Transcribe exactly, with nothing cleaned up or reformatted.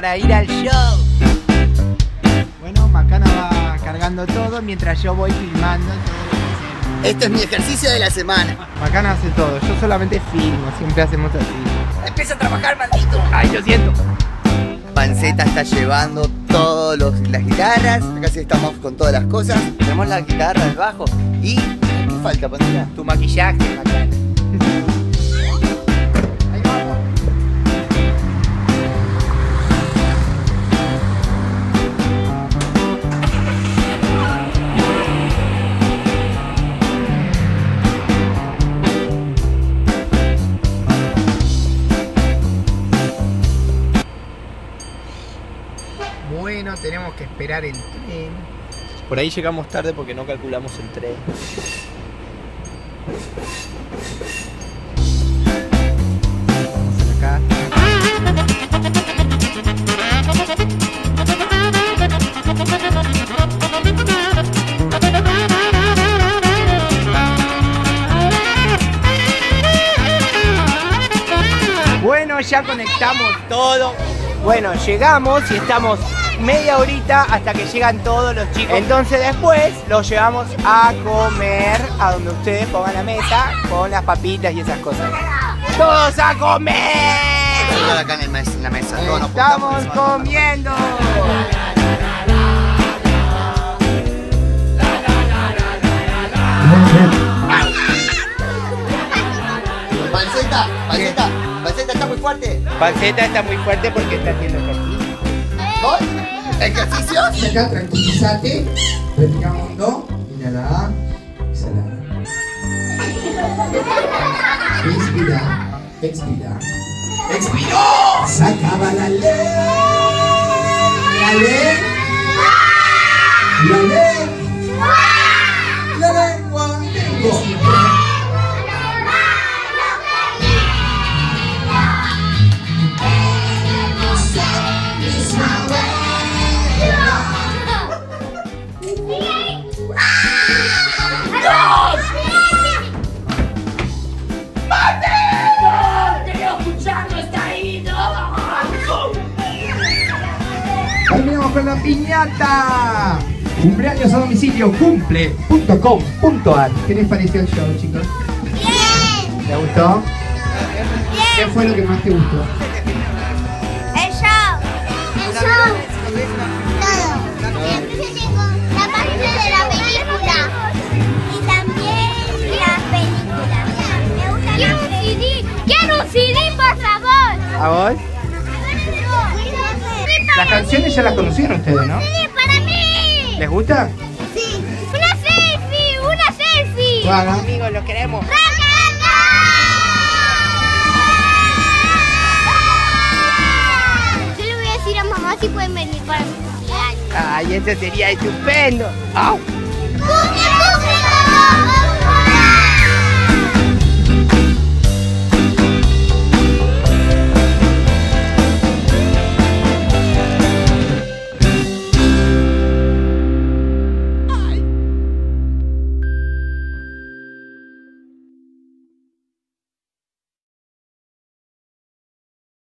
para ir al show. Bueno, Macana va cargando todo mientras yo voy filmando todo. Este es mi ejercicio de la semana. Macana hace todo, yo solamente filmo, siempre hacemos así. Empieza a trabajar, maldito. Ay, lo siento. Panceta está llevando todas las guitarras. Acá sí estamos con todas las cosas. Tenemos la guitarra, el bajo. ¿Y qué falta, Panceta? Tu maquillaje, Macana. Ahí vamos. Bueno, tenemos que esperar el tren. Por ahí llegamos tarde porque no calculamos el tren. Vamos acá. Bueno, ya conectamos todo. Bueno, llegamos y estamos media horita hasta que llegan todos los chicos. Entonces después los llevamos a comer a donde ustedes pongan la mesa con las papitas y esas cosas. ¡Todos a comer! Todos acá en, el mes, en la mesa. Todos nos ¡Estamos juntamos, comiendo! Panceta, Panceta, Panceta está muy fuerte. Panceta está muy fuerte porque está haciendo ejercicio. ¿Vos? ¿Ejercicio? Y acá tranquilízate, respira hondo, inhala, exhala. Inspira, expira. ¡Expiró! Sacaba la ley. La ley. La ley. La lengua. Respira. Terminamos con la piñata. Cumpleaños a domicilio cumple punto com punto ar. ¿Qué les pareció el show, chicos? Bien. ¿Te gustó? Bien. ¿Qué fue lo que más te gustó? El show. El show. Todo. La parte de la película. Y también la película. Me gusta Quiero un C D. Quiero un C D, por favor. ¿A vos? Las canciones ya las conocían ustedes, ¿no? Sí, para mí. ¿Les gusta? Sí. Una selfie, una selfie. Bueno, amigos, los queremos. Yo le voy a decir a mamá si pueden venir para mi cumpleaños. Ay, eso sería estupendo. ¡Au! ¡Cumple, cumple, cumple!